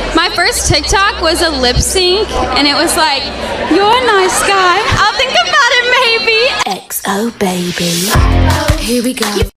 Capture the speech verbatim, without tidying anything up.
My first TikTok was a lip sync, and it was like, "You're a nice guy. I'll think about it, maybe." X O baby. Here we go.